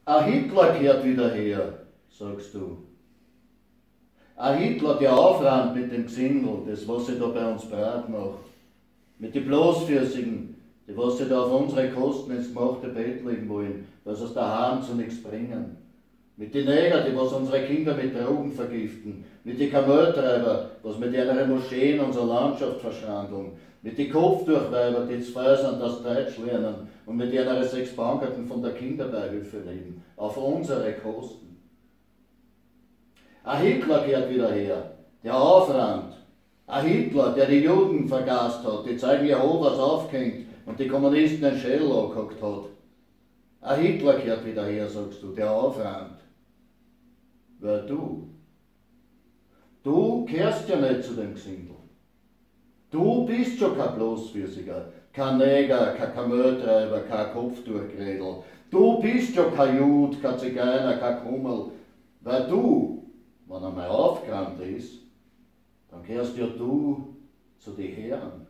Ein Hitler kehrt wieder her, sagst du. Ein Hitler, der aufräumt mit dem Gesindel, das was sie da bei uns breit macht. Mit den Bloßfüßigen, die was sie da auf unsere Kosten ins gemachte Bett legen wollen, weil sie es daheim zu nichts bringen. Mit den Neger, die was unsere Kinder mit Drogen vergiften. Mit den Kameltreiber, was mit ihren Moscheen unsere Landschaft verschandeln. Mit den Kopftuchweiber, die zu frei sind, dass Deutsch lernen und mit ihren 6 Bankerten von der Kinderbeihilfe leben. Auf unsere Kosten. Ein Hitler kehrt wieder her, der aufräumt. Ein Hitler, der die Juden vergast hat, die Zeugen Jehovas aufgehängt und die Kommunisten den Schädel angehackt hat. Ein Hitler kehrt wieder her, sagst du, der aufräumt. Weil du kehrst ja nicht zu dem Gesindel. Du bist schon kein Bloßfüßiger, kein Neger, kein Kameltreiber, kein Kopftuchgrädel. Du bist schon kein Jud, kein Zigeuner, kein Kummel. Weil du, wenn er mal aufgeräumt ist, dann kehrst ja du zu den Herren.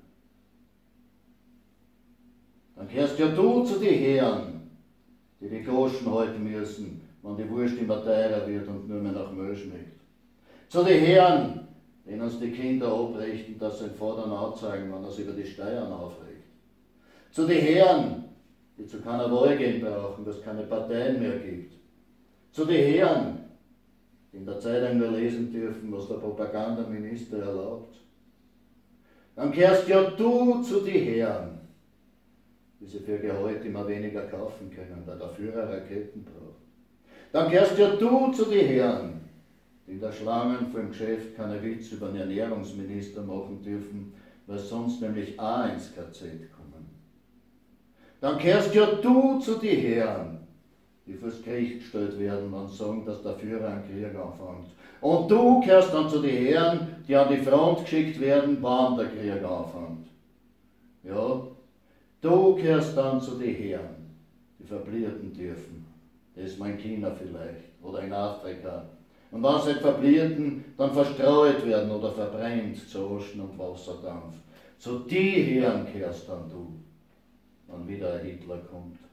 Dann kehrst ja du zu den Herren, die die Groschen halten müssen, wenn die Wurst immer teurer wird und nur mehr nach Müll schmeckt. Zu den Herren, denen uns die Kinder abrichten, dass sie den Vater anzeigen, wenn er sich über die Steuern aufregt. Zu den Herren, die zu keiner Wahl gehen brauchen, dass es keine Parteien mehr gibt. Zu den Herren, die in der Zeitung nur lesen dürfen, was der Propagandaminister erlaubt. Dann kehrst ja du zu den Herren, die sie für Gehalt immer weniger kaufen können, weil der Führer Raketen braucht. Dann kehrst ja du zu den Herren, die in der Schlangen vor dem Geschäft keine Witze über den Ernährungsminister machen dürfen, weil sonst nämlich auch ins KZ kommen. Dann kehrst ja du zu den Herren, die fürs Gericht gestellt werden, wenn sie sagen, dass der Führer einen Krieg anfängt. Und du kehrst dann zu den Herren, die an die Front geschickt werden, wann der Krieg anfängt. Ja, du kehrst dann zu den Herren, die verblierten dürfen. Das ist mal in China vielleicht oder in Afrika. Und wenn sie nicht verblierten, dann verstreut werden oder verbrennt zu Osten und Wasserdampf. Zu die Herren kehrst dann du, wenn wieder ein Hitler kommt.